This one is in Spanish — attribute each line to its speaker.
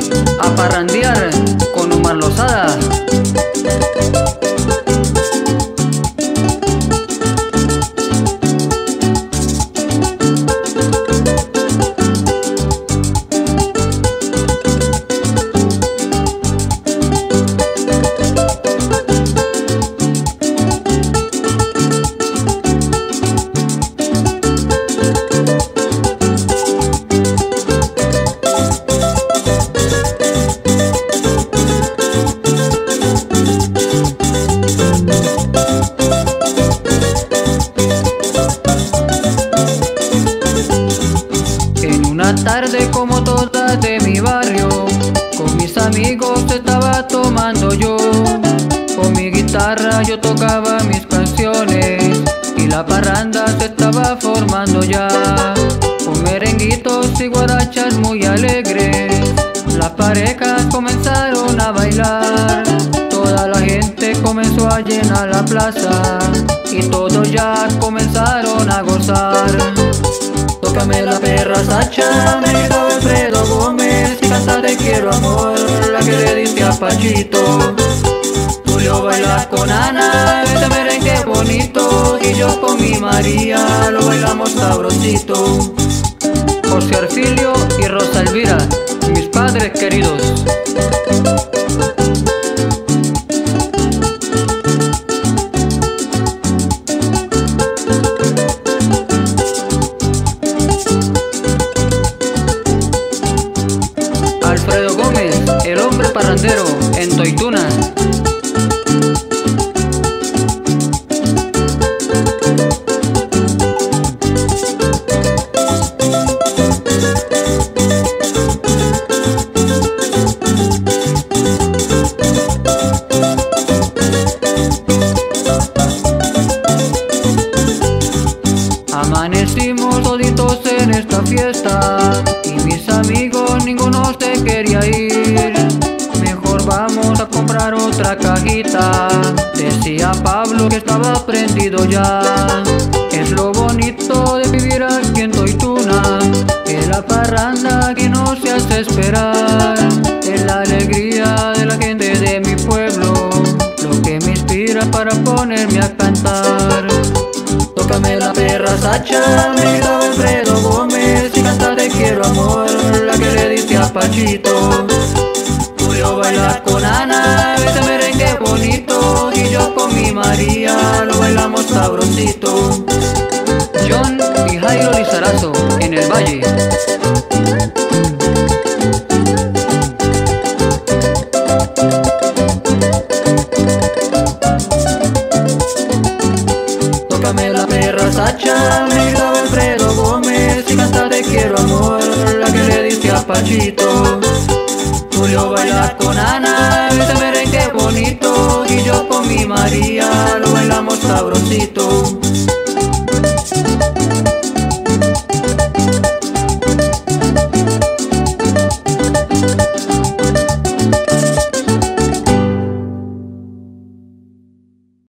Speaker 1: a parrandear con Omar Lozada. Una tarde como todas de mi barrio, con mis amigos estaba tomando yo. Con mi guitarra yo tocaba mis canciones y la parranda se estaba formando ya. Con merenguitos y guarachas muy alegres, las parejas comenzaron a bailar. Toda la gente comenzó a llenar la plaza y todos ya comenzaron a gozar. Tócame la perra Sacha, me gritó Alfredo Gómez, y canta Te quiero amor, la que le diste a Pachito. Julio baila con Ana, este merengue bonito, y yo con mi María lo bailamos sabrosito. José Arcilio y Rosa Elvira, mis padres queridos. Alfredo Gómez, el hombre parrandero, en Toituna. Amanecimos toditos en esta fiesta y mis amigos ninguno se quería ir. Mejor vamos a comprar otra cajita, decía Pablo que estaba prendido ya. Es lo bonito de vivir aquí en Toituna, que la parranda aquí no se hace esperar. Es la alegría de la gente de mi pueblo, lo que me inspira para ponerme a cantar. Tócame la perra Sacha, me gritó Alfredo Gómez, y canta Te quiero amor, la que le diste a Pachito. Julio baila con Ana, este merengue bonito, y yo con mi María lo bailamos sabrosito. John y Jairo Lizarazo, en el Valle. Tócame la perra Sacha, me gritó Alfredo Gómez, y canta Te quiero amor, la que le diste a Pachito. Julio baila con Ana, este merengue bonito, y yo con mi María lo bailamos sabrosito.